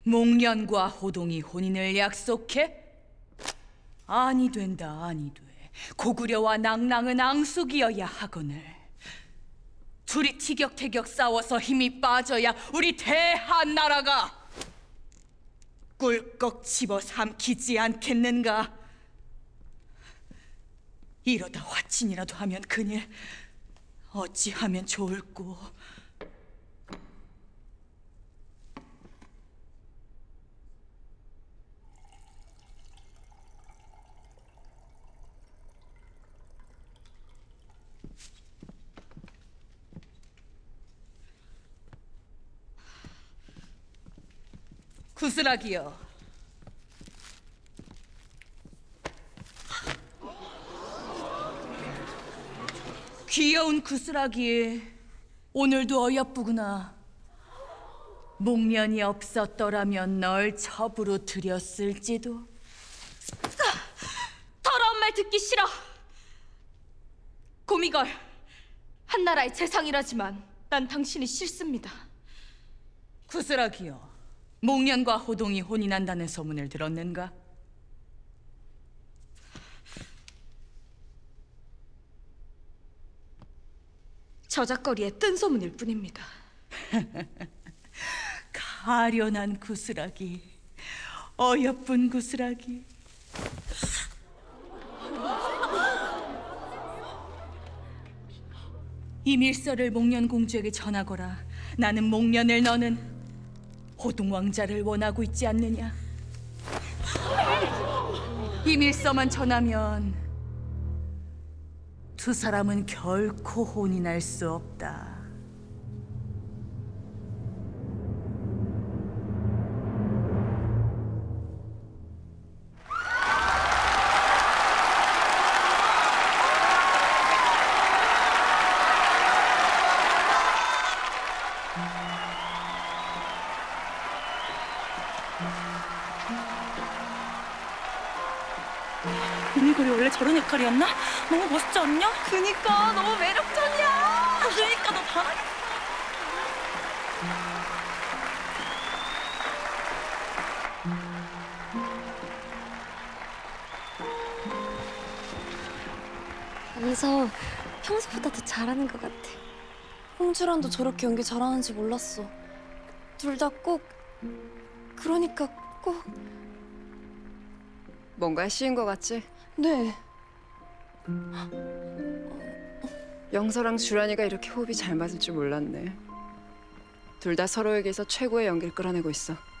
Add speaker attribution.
Speaker 1: 목련과 호동이 혼인을 약속해? 아니 된다, 아니 돼. 고구려와 낭랑은 앙숙이어야 하거늘. 둘이 티격태격 싸워서 힘이 빠져야 우리 대한나라가 꿀꺽 집어삼키지 않겠는가? 이러다 화친이라도 하면 큰일. 어찌하면 좋을꼬. 구슬하기여, 귀여운 구슬하기, 오늘도 어여쁘구나. 목련이 없었더라면 널 첩으로 들였을지도.
Speaker 2: 더러운 말 듣기 싫어. 고미걸, 한나라의 재상이라지만 난 당신이 싫습니다.
Speaker 1: 구슬하기여, 목련과 호동이 혼인한다는 소문을 들었는가?
Speaker 2: 저작거리에 뜬 소문일 뿐입니다.
Speaker 1: 가련한 구슬하기, 어여쁜 구슬하기. 이 밀서를 목련 공주에게 전하거라. 나는 목련을, 너는 호동 왕자를 원하고 있지 않느냐? 이 밀서만 전하면 두 사람은 결코 혼인할 수 없다.
Speaker 3: 고미걸이 원래 저런 역할이었나? 너무 멋있지 않냐?
Speaker 2: 그니까 너무 매력적이야.
Speaker 3: 그러니까 너 잘하겠어.
Speaker 4: 안서 평소보다 더 잘하는 것 같아. 홍주란도 저렇게 연기 잘하는지 몰랐어. 둘 다 꼭, 그러니까 꼭.
Speaker 5: 뭔가에 씌인 것 같지?
Speaker 4: 네.
Speaker 5: 영서랑 주란이가 이렇게 호흡이 잘 맞을 줄 몰랐네. 둘 다 서로에게서 최고의 연기를 끌어내고 있어.